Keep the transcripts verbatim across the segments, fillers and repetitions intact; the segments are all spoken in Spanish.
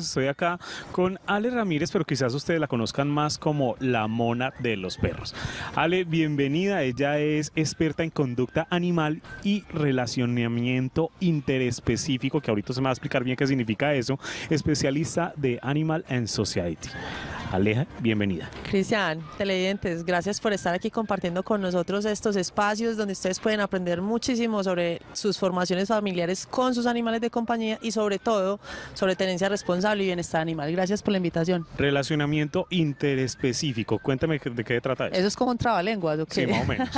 Estoy acá con Ale Ramírez, pero quizás ustedes la conozcan más como la mona de los perros. Ale, bienvenida. Ella es experta en conducta animal y relacionamiento interespecífico, que ahorita se me va a explicar bien qué significa eso, especialista de Animal and Society. Aleja, bienvenida. Cristian, televidentes, gracias por estar aquí compartiendo con nosotros estos espacios donde ustedes pueden aprender muchísimo sobre sus formaciones familiares con sus animales de compañía y sobre todo sobre tenencia responsable y bienestar animal. Gracias por la invitación. Relacionamiento interespecífico, cuéntame de qué trata eso. Eso es como un trabalenguas, ¿o qué? Sí, más o menos.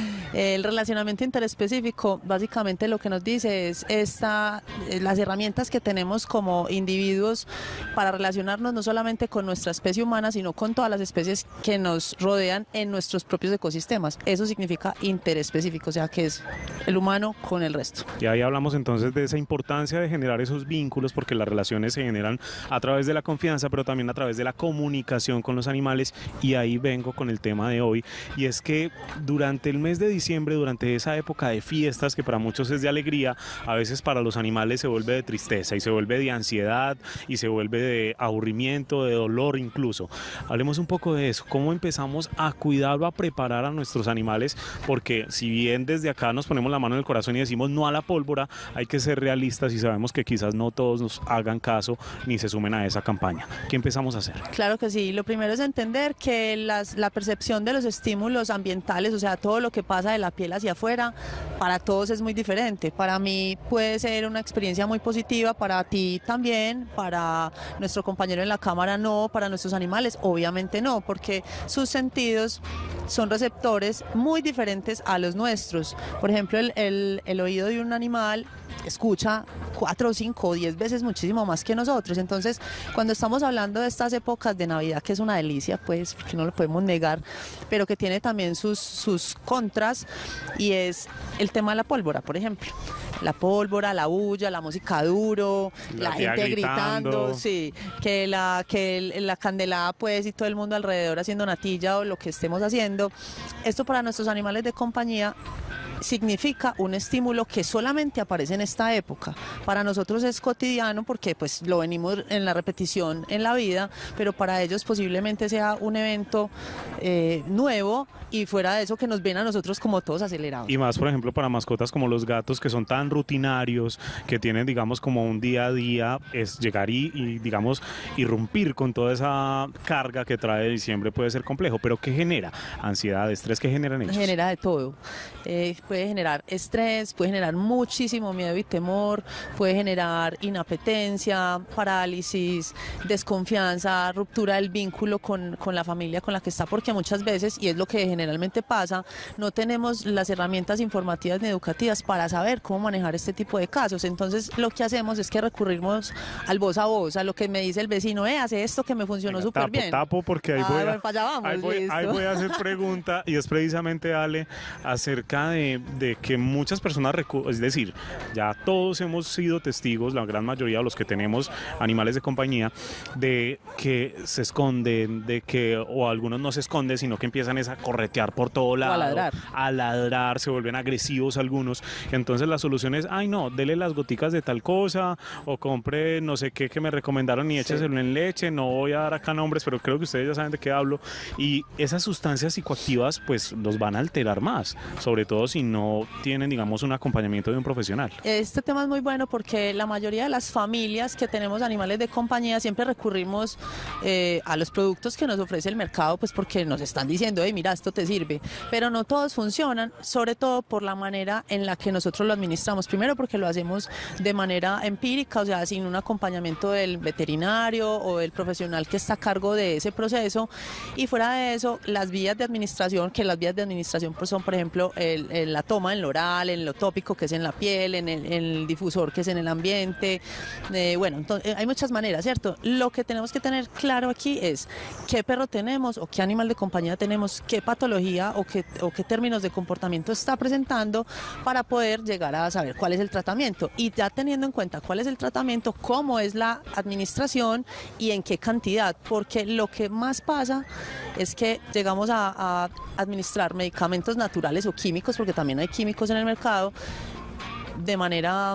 El relacionamiento interespecífico básicamente lo que nos dice es esta, las herramientas que tenemos como individuos para relacionarnos no solamente con nuestra especie humana, sino con todas las especies que nos rodean en nuestros propios ecosistemas. Eso significa interespecífico, o sea que es el humano con el resto. Y ahí hablamos entonces de esa importancia de generar esos vínculos, porque las relaciones se generan a través de la confianza, pero también a través de la comunicación con los animales. Y ahí vengo con el tema de hoy, y es que durante el mes de diciembre, durante esa época de fiestas que para muchos es de alegría, a veces para los animales se vuelve de tristeza y se vuelve de ansiedad y se vuelve de aburrimiento, de dolor incluso. Hablemos un poco de eso, cómo empezamos a cuidar o a preparar a nuestros animales, porque si bien desde acá nos ponemos la mano en el corazón y decimos no a la pólvora, hay que ser realistas y sabemos que quizás no todos nos hagan caso ni se sumen a esa campaña. ¿Qué empezamos a hacer? Claro que sí, lo primero es entender que las, la percepción de los estímulos ambientales, o sea, todo lo que pasa de la piel hacia afuera, para todos es muy diferente. Para mí puede ser una experiencia muy positiva, para ti también, para nuestro compañero en la cámara no, para nuestros animales obviamente no, porque sus sentidos son receptores muy diferentes a los nuestros. Por ejemplo, el, el, el oído de un animal escucha cuatro, cinco o diez veces muchísimo más que nosotros. Entonces, cuando estamos hablando de estas épocas de Navidad, que es una delicia, pues, porque no lo podemos negar, pero que tiene también sus, sus contras, y es el tema de la pólvora, por ejemplo. La pólvora, la bulla, la música duro, la, la gente gritando, gritando, sí, que la que el, la candelada pues y todo el mundo alrededor haciendo natilla o lo que estemos haciendo. Esto para nuestros animales de compañía significa un estímulo que solamente aparece en esta época. Para nosotros es cotidiano porque pues lo venimos en la repetición en la vida, pero para ellos posiblemente sea un evento eh, nuevo, y fuera de eso que nos ven a nosotros como todos acelerados. Y más, por ejemplo, para mascotas como los gatos, que son tan rutinarios, que tienen, digamos, como un día a día, es llegar y, y digamos, irrumpir con toda esa carga que trae diciembre puede ser complejo. Pero ¿qué genera? Ansiedad, estrés, ¿qué generan ellos? Genera de todo. Eh, puede generar estrés, puede generar muchísimo miedo y temor, puede generar inapetencia, parálisis, desconfianza, ruptura del vínculo con, con la familia con la que está, porque muchas veces, y es lo que generalmente pasa, no tenemos las herramientas informativas ni educativas para saber cómo manejar este tipo de casos. Entonces lo que hacemos es que recurrimos al voz a voz, a lo que me dice el vecino, eh, hace esto que me funcionó súper bien. Tapo, porque ahí ah, voy, a, bueno, para allá vamos, ahí, voy, ahí voy a hacer pregunta, y es precisamente, Ale, acerca de, de que muchas personas, es decir, ya todos hemos sido testigos, la gran mayoría de los que tenemos animales de compañía, de que se esconden, de que, o algunos no se esconden, sino que empiezan a corretear por todo lado, a ladrar. a ladrar, se vuelven agresivos algunos. Entonces la solución es, ay no, dele las goticas de tal cosa, o compre no sé qué que me recomendaron y écheselo sí. en leche. No voy a dar acá nombres, pero creo que ustedes ya saben de qué hablo. Y esas sustancias psicoactivas pues los van a alterar más, sobre todo si no tienen, digamos, un acompañamiento de un profesional. Este tema es muy bueno porque la mayoría de las familias que tenemos animales de compañía siempre recurrimos eh, a los productos que nos ofrece el mercado, pues porque nos están diciendo, hey, mira, esto te sirve, pero no todos funcionan, sobre todo por la manera en la que nosotros lo administramos. Primero porque lo hacemos de manera empírica, o sea, sin un acompañamiento del veterinario o del profesional que está a cargo de ese proceso, y fuera de eso, las vías de administración, que las vías de administración pues son, por ejemplo, el, el, la toma en lo oral, en lo tópico, que es en la piel, en el, en el difusor, que es en el ambiente, eh, bueno, entonces, hay muchas maneras, ¿cierto? Lo que tenemos que tener claro aquí es qué perro tenemos o qué animal de compañía tenemos, qué patología o qué, o qué términos de comportamiento está presentando, para poder llegar a saber cuál es el tratamiento, y ya teniendo en cuenta cuál es el tratamiento, cómo es la administración y en qué cantidad, porque lo que más pasa es que llegamos a, a administrar medicamentos naturales o químicos, porque también hay químicos en el mercado, de manera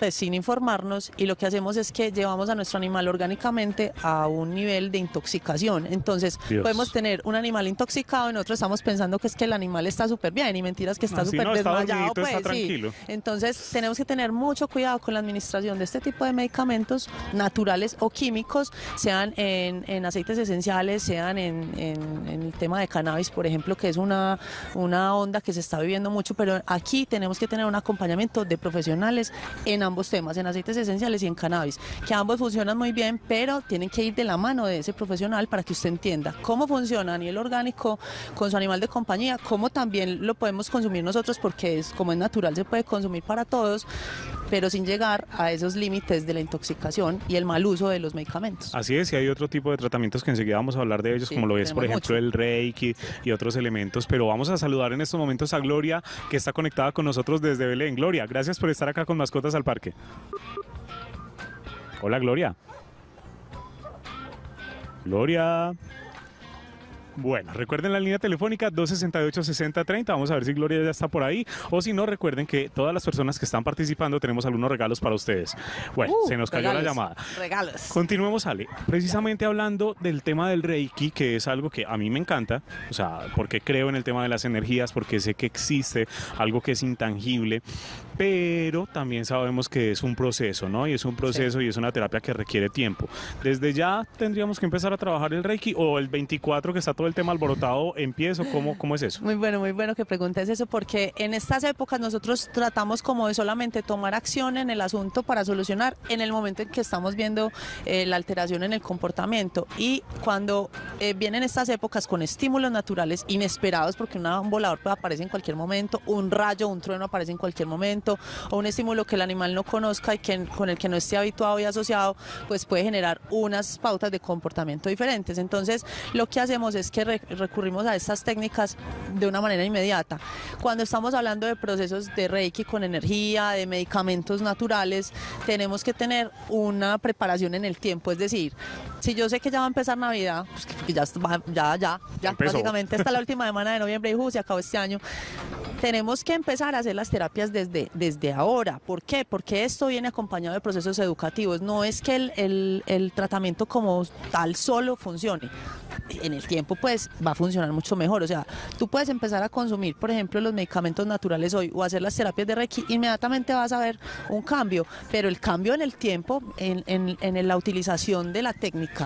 pues sin informarnos, y lo que hacemos es que llevamos a nuestro animal orgánicamente a un nivel de intoxicación. Entonces Dios. podemos tener un animal intoxicado y nosotros estamos pensando que es que el animal está súper bien, y mentiras que está Ah, sí, súper no, está desmayado, dormidito, pues está sí. tranquilo. Entonces tenemos que tener mucho cuidado con la administración de este tipo de medicamentos naturales o químicos, sean en, en aceites esenciales, sean en, en, en el tema de cannabis, por ejemplo, que es una, una onda que se está viviendo mucho, pero aquí tenemos que tener un acompañamiento de profesionales en ambos temas, en aceites esenciales y en cannabis, que ambos funcionan muy bien, pero tienen que ir de la mano de ese profesional para que usted entienda cómo funciona a nivel orgánico con su animal de compañía, cómo también lo podemos consumir nosotros, porque es como es natural, se puede consumir para todos, pero sin llegar a esos límites de la intoxicación y el mal uso de los medicamentos. Así es, y hay otro tipo de tratamientos que enseguida vamos a hablar de ellos, Sí, como lo es, por tenemos ejemplo, mucho. el Reiki y otros elementos, pero vamos a saludar en estos momentos a Gloria, que está conectada con nosotros desde Belén. Gloria, gracias por estar acá con Mascotas al Parque. Hola, Gloria. Gloria. Bueno, recuerden la línea telefónica dos sesenta y ocho, sesenta treinta. Vamos a ver si Gloria ya está por ahí. O si no, recuerden que todas las personas que están participando tenemos algunos regalos para ustedes. Bueno, Uh, se nos cayó regalos, la llamada. Regalos. Continuemos, Ale. Precisamente hablando del tema del Reiki, que es algo que a mí me encanta, o sea, porque creo en el tema de las energías, porque sé que existe algo que es intangible, pero también sabemos que es un proceso, ¿no? Y es un proceso sí. y es una terapia que requiere tiempo. Desde ya tendríamos que empezar a trabajar el Reiki, o el veinticuatro, que está todo el tema alborotado, empiezo. ¿Cómo, cómo es eso? Muy bueno, muy bueno que preguntes eso, porque en estas épocas nosotros tratamos como de solamente tomar acción en el asunto para solucionar en el momento en que estamos viendo eh, la alteración en el comportamiento, y cuando eh, vienen estas épocas con estímulos naturales inesperados, porque una, un volador puede aparecer en cualquier momento, un rayo, un trueno aparece en cualquier momento, o un estímulo que el animal no conozca y que, con el que no esté habituado y asociado, pues puede generar unas pautas de comportamiento diferentes. Entonces lo que hacemos es que re recurrimos a estas técnicas de una manera inmediata. Cuando estamos hablando de procesos de Reiki con energía, de medicamentos naturales, tenemos que tener una preparación en el tiempo. Es decir, si yo sé que ya va a empezar Navidad, pues que ya, ya, ya, ya, básicamente está la última semana de noviembre y uh, se acabó este año, tenemos que empezar a hacer las terapias desde, desde ahora. ¿Por qué? Porque esto viene acompañado de procesos educativos. No es que el, el, el tratamiento como tal solo funcione. En el tiempo pues va a funcionar mucho mejor. O sea, tú puedes empezar a consumir, por ejemplo, los medicamentos naturales hoy o hacer las terapias de Reiki, inmediatamente vas a ver un cambio, pero el cambio en el tiempo, en, en, en la utilización de la técnica,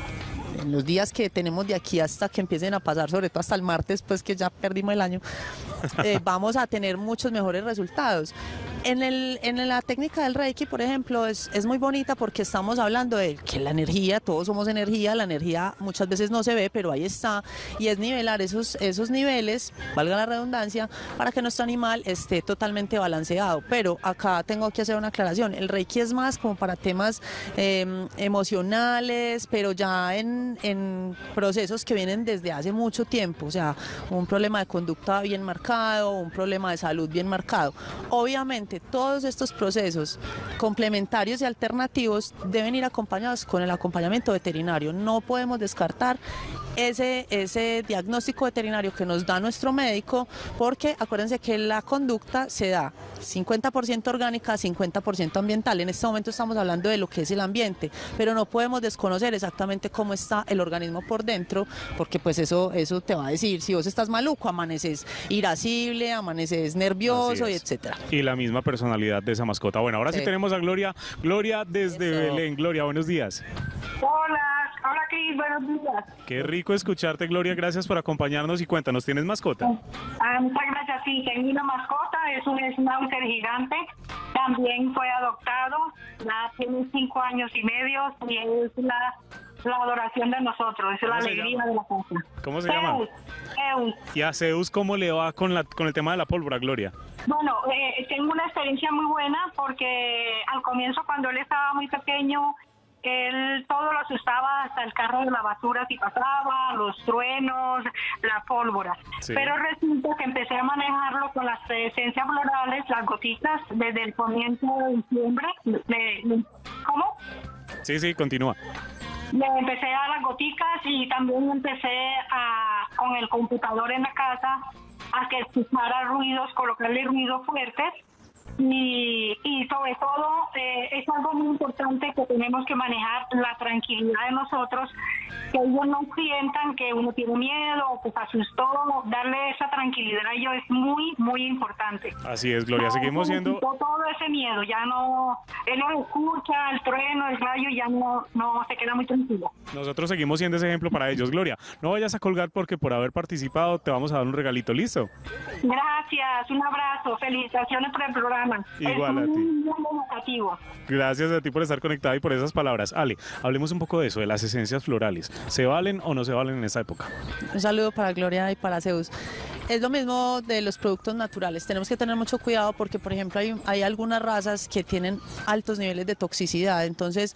en los días que tenemos de aquí hasta que empiecen a pasar, sobre todo hasta el martes, pues que ya perdimos el año, eh, vamos a tener muchos mejores resultados. En, el, en la técnica del Reiki, por ejemplo, es, es muy bonita porque estamos hablando de que la energía, todos somos energía, la energía muchas veces no se ve, pero ahí está, y es nivelar esos, esos niveles, valga la redundancia, para que nuestro animal esté totalmente balanceado. Pero acá tengo que hacer una aclaración, el Reiki es más como para temas eh, emocionales, pero ya en, en procesos que vienen desde hace mucho tiempo, o sea, un problema de conducta bien marcado, un problema de salud bien marcado. Obviamente, todos estos procesos complementarios y alternativos deben ir acompañados con el acompañamiento veterinario. No podemos descartar ese, ese diagnóstico veterinario que nos da nuestro médico, porque acuérdense que la conducta se da cincuenta por ciento orgánica, cincuenta por ciento ambiental. En este momento estamos hablando de lo que es el ambiente, pero no podemos desconocer exactamente cómo está el organismo por dentro, porque pues eso, eso te va a decir, si vos estás maluco, amaneces irascible, amaneces nervioso, y etcétera. Y la misma personalidad de esa mascota. Bueno, ahora sí, sí tenemos a Gloria. Gloria desde Eso. Belén. Gloria, buenos días. Hola, hola Cris, buenos días. Qué rico escucharte, Gloria. Gracias por acompañarnos y cuéntanos, ¿tienes mascota? Ah, muchas gracias, sí, tengo una mascota, es un schnauzer gigante. También fue adoptado, ya tiene cinco años y medio y es la... la adoración de nosotros, es la alegría llama? de la casa. ¿Cómo se Zeus, llama? Zeus. ¿Y a Zeus cómo le va con, la, con el tema de la pólvora, Gloria? Bueno, eh, tengo una experiencia muy buena porque al comienzo, cuando él estaba muy pequeño, él todo lo asustaba, hasta el carro de la basura si pasaba, los truenos, la pólvora. Sí. Pero resulta que empecé a manejarlo con las esencias florales, las gotitas, desde el comienzo de diciembre. De, ¿Cómo? Sí, sí, continúa. Le empecé a dar las goticas y también empecé a, con el computador en la casa, a que escuchara ruidos, colocarle ruidos fuertes Y, y sobre todo eh, es algo muy importante que tenemos que manejar la tranquilidad de nosotros, que ellos no sientan que uno tiene miedo o que se asustó, darle esa tranquilidad a ellos es muy, muy importante. Así es, Gloria, No, seguimos siendo... todo ese miedo, ya no, él no escucha el trueno, el rayo, ya no, no se queda muy tranquilo. Nosotros seguimos siendo ese ejemplo para ellos. Gloria, no vayas a colgar porque por haber participado te vamos a dar un regalito, ¿listo? Gracias, un abrazo, felicitaciones por el programa. Igual es a ti. muy educativo. Gracias a ti por estar conectada y por esas palabras. Ale, hablemos un poco de eso, de las esencias florales. ¿Se valen o no se valen en esta época? Un saludo para Gloria y para Zeus. Es lo mismo de los productos naturales. Tenemos que tener mucho cuidado porque, por ejemplo, hay, hay algunas razas que tienen altos niveles de toxicidad. Entonces,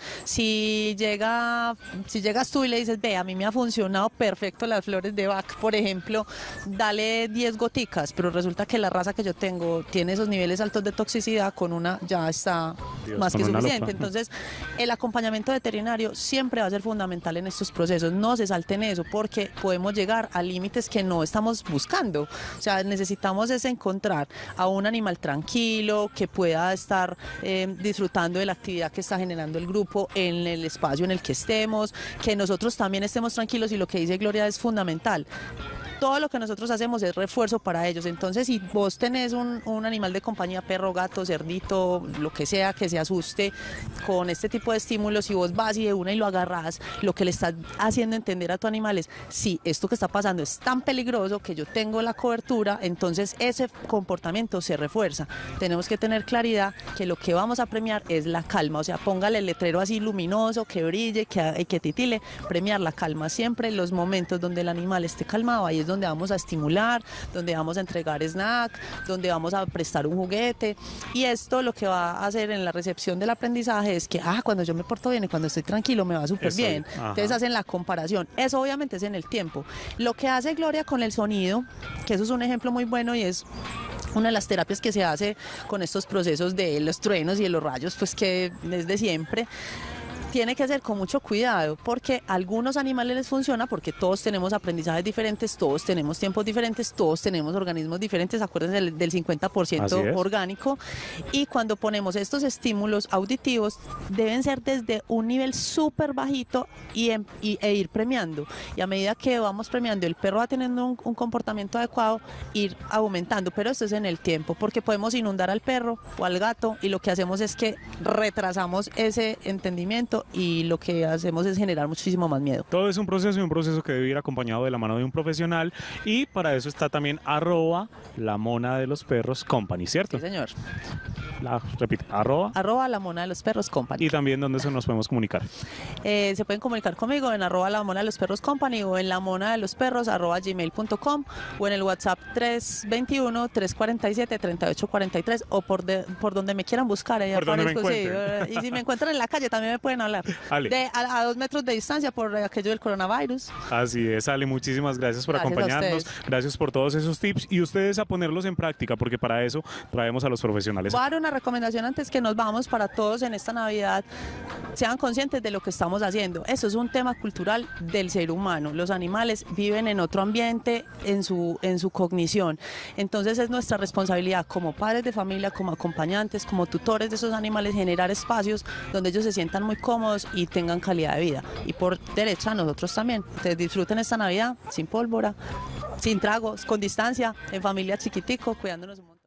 si llega, si llegas tú y le dices, ve, a mí me ha funcionado perfecto las flores de Bach, por ejemplo, dale diez goticas, pero resulta que la raza que yo tengo tiene esos niveles altos de toxicidad, con una ya está Dios, más que con una suficiente. lupa. Entonces, el acompañamiento veterinario siempre va a ser fundamental en estos procesos. No se salten eso porque podemos llegar a límites que no estamos buscando. O sea, necesitamos es encontrar a un animal tranquilo que pueda estar eh, disfrutando de la actividad que está generando el grupo en el espacio en el que estemos, que nosotros también estemos tranquilos, y lo que dice Gloria es fundamental. Todo lo que nosotros hacemos es refuerzo para ellos. Entonces, si vos tenés un, un animal de compañía, perro, gato, cerdito, lo que sea, que se asuste con este tipo de estímulos, si vos vas y de una y lo agarrás, lo que le estás haciendo entender a tu animal es, sí, esto que está pasando es tan peligroso que yo tengo la cobertura, entonces ese comportamiento se refuerza. Tenemos que tener claridad que lo que vamos a premiar es la calma. O sea, póngale el letrero así luminoso, que brille, que, que titile, premiar la calma. Siempre los momentos donde el animal esté calmado, ahí es donde vamos a estimular, donde vamos a entregar snack, donde vamos a prestar un juguete. Y esto lo que va a hacer en la recepción del aprendizaje es que, ah, cuando yo me porto bien y cuando estoy tranquilo me va súper bien. Ajá. Entonces hacen la comparación. Eso obviamente es en el tiempo. Lo que hace Gloria con el sonido, que eso es un ejemplo muy bueno y es una de las terapias que se hace con estos procesos de los truenos y de los rayos, pues que es de siempre. Tiene que ser con mucho cuidado porque a algunos animales les funciona, porque todos tenemos aprendizajes diferentes, todos tenemos tiempos diferentes, todos tenemos organismos diferentes, acuérdense del, del cincuenta por ciento orgánico, y cuando ponemos estos estímulos auditivos deben ser desde un nivel súper bajito y, y, e ir premiando, y a medida que vamos premiando, el perro va teniendo un, un comportamiento adecuado, ir aumentando, pero esto es en el tiempo, porque podemos inundar al perro o al gato y lo que hacemos es que retrasamos ese entendimiento y lo que hacemos es generar muchísimo más miedo. Todo es un proceso y un proceso que debe ir acompañado de la mano de un profesional, y para eso está también arroba la mona de los perros company, ¿cierto? Sí, señor. La, repite, arroba. Arroba la mona de los perros company. Y también donde se nos podemos comunicar. Eh, se pueden comunicar conmigo en arroba la mona de los perros company o en la mona de los perros arroba gmail punto com o en el WhatsApp tres dos uno, tres cuatro siete, tres ocho cuatro tres o por, de, por donde me quieran buscar. Ahí por donde me sí, encuentren. y si me encuentran en la calle también me pueden hablar. De, a, a dos metros de distancia por aquello del coronavirus. Así es, Ale, muchísimas gracias por Gracias acompañarnos, gracias por todos esos tips y ustedes a ponerlos en práctica, porque para eso traemos a los profesionales. Voy a dar una recomendación antes que nos vamos para todos en esta Navidad. Sean conscientes de lo que estamos haciendo. Eso es un tema cultural del ser humano. Los animales viven en otro ambiente, en su, en su cognición. Entonces es nuestra responsabilidad como padres de familia, como acompañantes, como tutores de esos animales, generar espacios donde ellos se sientan muy cómodos y tengan calidad de vida. Y por derecha nosotros también. Ustedes disfruten esta Navidad sin pólvora, sin tragos, con distancia, en familia chiquitico, cuidándonos un montón.